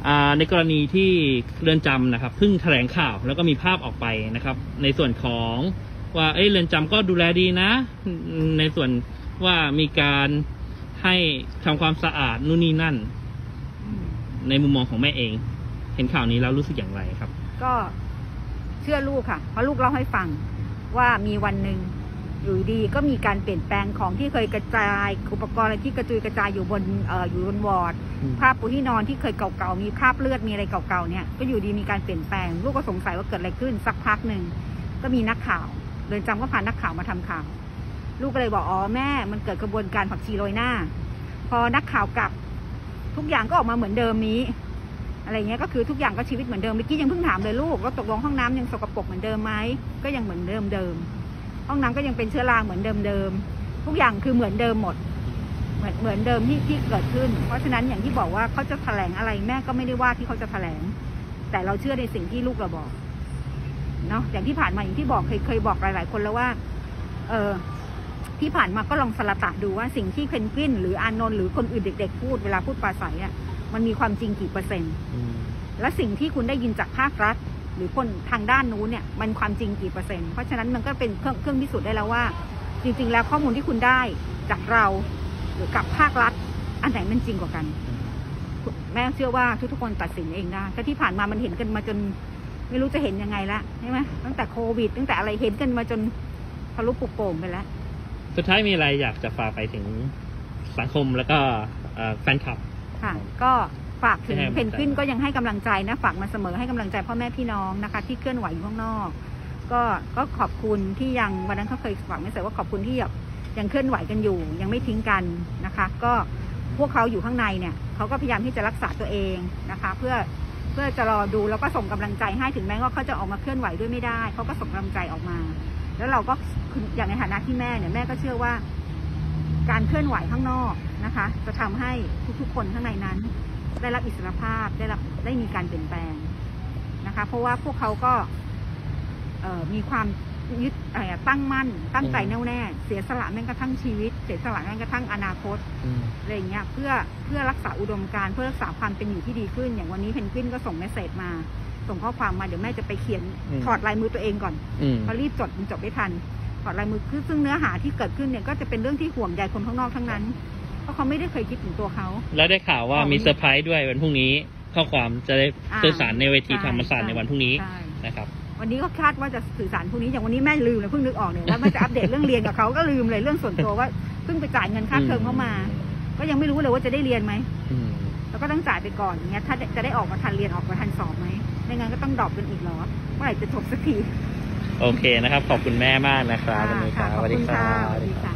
ในกรณีที่เรือนจำนะครับเพิ่งแถลงข่าวแล้วก็มีภาพออกไปนะครับในส่วนของว่าเรือนจำก็ดูแลดีนะในส่วนว่ามีการให้ทำความสะอาดนู่นนี่นั่นในมุมมองของแม่เองเห็นข่าวนี้แล้วรู้สึกอย่างไรครับก็เชื่อลูกค่ะเพราะลูกเล่าให้ฟังว่ามีวันหนึ่งอยู่ดีก็มีการเปลี่ยนแปลงของที่เคยกระจายอุปกรณ์อะไรที่กระจุยกระจายอยู่บนวอร์ดผ้าปูที่นอนที่เคยเก่าๆมีคราบเลือดมีอะไรเก่าๆเนี่ยก็อยู่ดีมีการเปลี่ยนแปลงลูกก็สงสัยว่าเกิดอะไรขึ้นสักพักหนึ่งก็มีนักข่าวเรือนจำก็พานักข่าวมาทำข่าวลูกก็เลยบอกอ๋อแม่มันเกิดกระบวนการผักชีโรยหน้าพอนักข่าวกลับทุกอย่างก็ออกมาเหมือนเดิมนี้อะไรเงี้ยก็คือทุกอย่างก็ชีวิตเหมือนเดิมเมื่อกี้ยังเพิ่งถามเลยลูกว่าตกลงห้องน้ำยังสกปรกเหมือนเดิมไหมก็ยังเหมือนเดิมห้องน้ำก็ยังเป็นเชื้อราเหมือนเดิมทุกอย่างคือเหมือนเดิมหมดเหมือนเดิมที่เกิดขึ้นเพราะฉะนั้นอย่างที่บอกว่าเขาจะแถลงอะไรแม่ก็ไม่ได้ว่าที่เขาจะแถลงแต่เราเชื่อในสิ่งที่ลูกเราบอกเนาะอย่างที่ผ่านมาอย่างที่บอกเคยบอกหลายๆคนแล้วว่าที่ผ่านมาก็ลองสละตะดูว่าสิ่งที่เพนกวินหรืออานนท์หรือคนอื่นเด็กๆพูดเวลาพูดปราศัยมันมีความจริงกี่เปอร์เซ็นต์และสิ่งที่คุณได้ยินจากภาครัฐหรือคนทางด้านนู้นเนี่ยมันความจริงกี่เปอร์เซ็นต์เพราะฉะนั้นมันก็เป็นเครื่องพิสูจน์ได้แล้วว่าจริงๆแล้วข้อมูลที่คุณได้จากเราหรือกับภาครัฐอันไหนมันจริงกว่ากันแม่เชื่อว่าทุกคนตัดสินเองได้แต่ที่ผ่านมามันเห็นกันมาจนไม่รู้จะเห็นยังไงละใช่ไหมตั้งแต่โควิดตั้งแต่อะไรเห็นกันมาจนทะลุปุโป่งไปแล้วสุดท้ายมีอะไรอยากจะฝากไปถึงสังคมแล้วก็แฟนคลับค่ะก็ฝากถึงเพนกวินก็ยังให้กำลังใจนะฝากมาเสมอให้กำลังใจพ่อแม่พี่น้องนะคะที่เคลื่อนไหวอยู่ข้างนอกก็ขอบคุณที่ยังวันนั้นเขาเคยฝากไม่เสร็จว่าขอบคุณที่ยังเคลื่อนไหวกันอยู่ยังไม่ทิ้งกันนะคะก็พวกเขาอยู่ข้างในเนี่ยเขาก็พยายามที่จะรักษาตัวเองนะคะเพื่อจะรอดูแล้วก็ส่งกำลังใจให้ถึงแม้ว่าเขาจะออกมาเคลื่อนไหวด้วยไม่ได้เขาก็ส่งกำลังใจออกมาแล้วเราก็อย่างในฐานะที่แม่เนี่ยแม่ก็เชื่อว่าการเคลื่อนไหวข้างนอกนะคะจะทำให้ทุกๆคนข้างในนั้นได้รับอิสรภาพได้มีการเปลี่ยนแปลงนะคะเพราะว่าพวกเขาก็มีความยึดตั้งมั่นตั้งใจแน่วแน่เสียสละแม้กระทั่งชีวิตเสียสละแม้กระทั่งอนาคตอะไรอย่างเงี้ยเพื่อรักษาอุดมการณ์เพื่อรักษาความเป็นอยู่ที่ดีขึ้นอย่างวันนี้เพนกวินก็ส่งเมสเสจมาส่งข้อความมาเดี๋ยวแม่จะไปเขียนถอดลายมือตัวเองก่อนพอรีบจดไม่ทันถอดลายมือคือซึ่งเนื้อหาที่เกิดขึ้นเนี่ยก็จะเป็นเรื่องที่ห่วงใยคนข้างนอกทั้งนั้นเพราะเขาไม่ได้เคยคิดถึงตัวเขาแล้วได้ข่าวว่ามีเซอร์ไพรส์ด้วยวันพรุ่งนี้ข้อความจะได้สื่อสารในเวทีธรรมศาสตร์ในวันพรุ่งนี้นะครับวันนี้ก็คาดว่าจะสื่อสารพรุ่งนี้อย่างวันนี้แม่ลืมเลยเพิ่งนึกออกเนี่ยว่าแม่จะอัปเดตเรื่องเรียนกับเขาก็ลืมเลยเรื่องส่วนตัวว่าเพิ่งไปจ่ายเงินค่าเทอมเข้ามาก็ยังไม่รู้เลยว่าจะได้เรียนไหมแล้วก็ต้องจ่ายไปก่อนอย่างเงี้ยถ้าจะได้ออกมาทันเรียนออกมาทันสอบไหมไม่งั้นก็ต้องดรอปกันอีกเหรอเมื่อไหร่จะจบสักทีโอเคนะครับขอบคุณแม่มากนะครับวันนี้ครับสวัสดีครับ